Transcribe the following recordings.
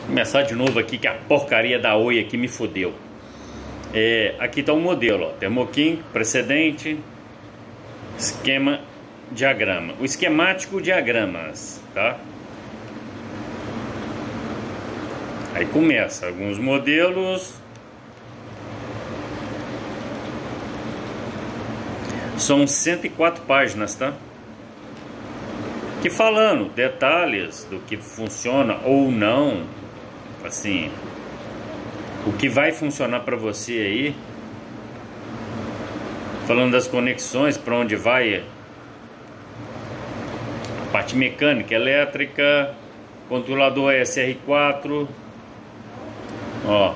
Começar de novo aqui que a porcaria da Oi aqui me fodeu. Aqui está o modelo, ó, Thermoking, precedente, esquema, diagrama. O esquemático, diagramas, tá? Aí começa alguns modelos. São 104 páginas, tá? Que falando detalhes do que funciona ou não, assim, o que vai funcionar para você aí, falando das conexões, para onde vai a parte mecânica, elétrica, controlador SR4, ó.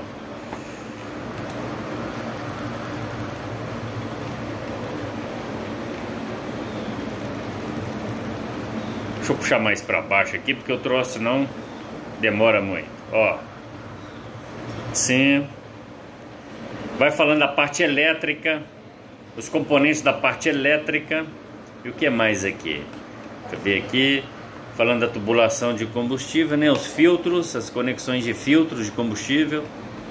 Deixa eu puxar mais para baixo aqui, porque o troço não demora muito, ó. Sim. Vai falando da parte elétrica, os componentes da parte elétrica. E o que mais aqui? Deixa eu ver aqui. Falando da tubulação de combustível, né? Os filtros, as conexões de filtros de combustível.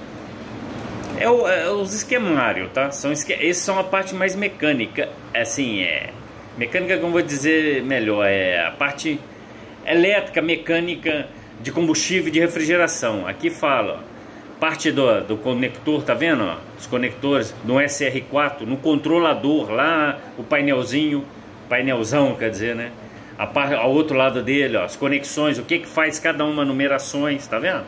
Os esquemários, tá? Esses são a parte mais mecânica. Assim, mecânica, como eu vou dizer melhor, a parte elétrica, mecânica de combustível e de refrigeração. Aqui fala, ó, parte do conector, tá vendo? Ó, os conectores no SR4, no controlador lá, o painelzão, quer dizer, né? Ao outro lado dele, ó, as conexões, o que faz cada uma, numerações, tá vendo?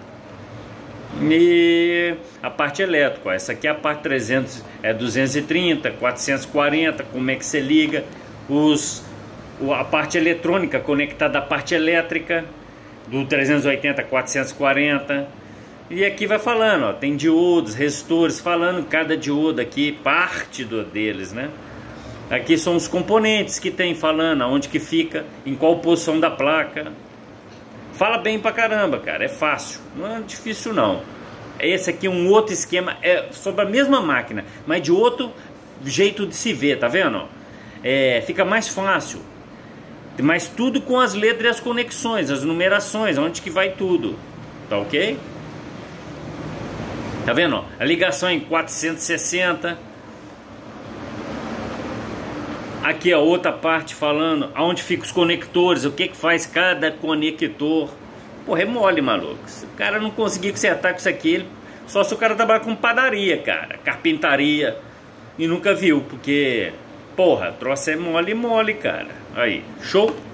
E a parte elétrica, ó, essa aqui é a parte 230, 440, como é que você liga, a parte eletrônica conectada à parte elétrica, do 380 a 440, e aqui vai falando, ó, tem diodos, resistores, falando cada diodo aqui, parte deles, né? Aqui são os componentes que tem, falando aonde que fica, em qual posição da placa. Fala bem pra caramba, cara, é fácil, não é difícil não. Esse aqui é um outro esquema, é sobre a mesma máquina, mas de outro jeito de se ver, tá vendo? Fica mais fácil, mas tudo com as letras e as conexões, as numerações, onde que vai tudo, tá ok? Tá vendo? Ó? A ligação em 460. Aqui a outra parte falando aonde ficam os conectores, o que faz cada conector. Porra, é mole, maluco. Se o cara não conseguir acertar com isso aqui, só se o cara trabalhar com padaria, cara, carpintaria, e nunca viu, porque, porra, troço é mole, cara. Aí, show?